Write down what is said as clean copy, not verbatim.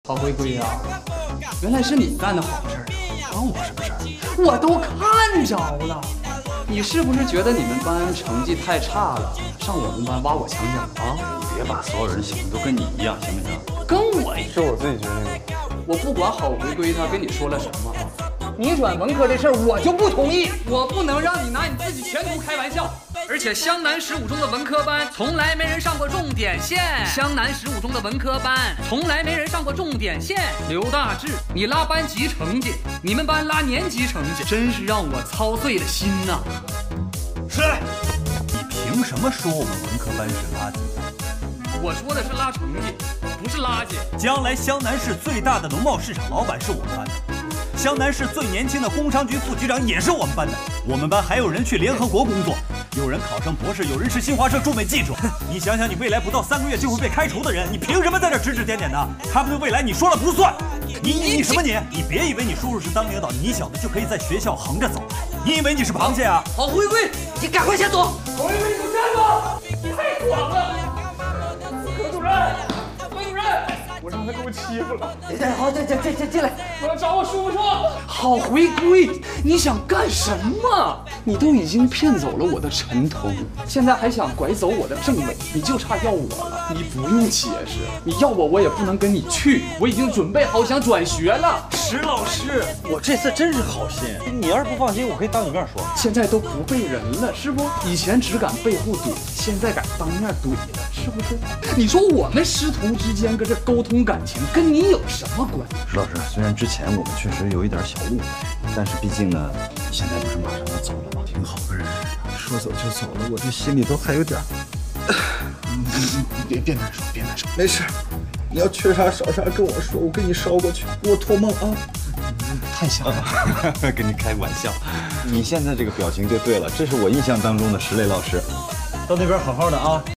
好回归啊！原来是你干的好事儿啊！关我什么事儿？我都看着了。你是不是觉得你们班成绩太差了，上我们班挖我墙角啊？ 你别把所有人想的都跟你一样，行不行？ 跟我一样。 是我自己决定的。 我不管好回归他跟你说了什么，你转文科这事儿我就不同意。我不能让你拿你自己前途开玩笑。 而且湘南15中的文科班从来没人上过重点线，湘南15中的文科班从来没人上过重点线。刘大志，你拉班级成绩，你们班拉年级成绩，真是让我操碎了心呐！ 是，你凭什么说我们文科班是垃圾？ 我说的是拉成绩，不是垃圾。 将来湘南市最大的农贸市场老板是我们班的，湘南市最年轻的工商局副局长也是我们班的。我们班还有人去联合国工作，有人考上博士，有人是新华社驻美记者。你想想，你未来不到3个月就会被开除的人，你凭什么在这指指点点的？他们的未来你说了不算。你什么你？你别以为你叔叔是当领导，你小子就可以在学校横着走。你以为你是螃蟹啊？ 好回归，你赶快先走。 好回归，你给我站住！你太爽了！何主任，何主任，我让他给我欺负了。 好，进来。 我要找我叔叔说。好回归，你想干什么？你都已经骗走了我的陈彤，现在还想拐走我的政委，你就差要我了。你不用解释，你要我也不能跟你去，我已经准备好想转学了。 石老师，我这次真是好心，你要是不放心，我可以当你面说。 现在都不背人了，是不？以前只敢背后怼，现在敢当面怼了，是不是？你说我们师徒之间搁这沟通感情，跟你有什么关系？ 石老师，虽然之前我们确实有一点小误会，但是毕竟呢，你现在不是马上要走了吗？挺好个人，说走就走了，我这心里都还有点……别难受，别难受，没事。你要缺啥少啥跟我说，我给你捎过去，给我托梦啊。太像了，跟你开玩笑。你现在这个表情就对了，这是我印象当中的石磊老师。 到那边好好的啊。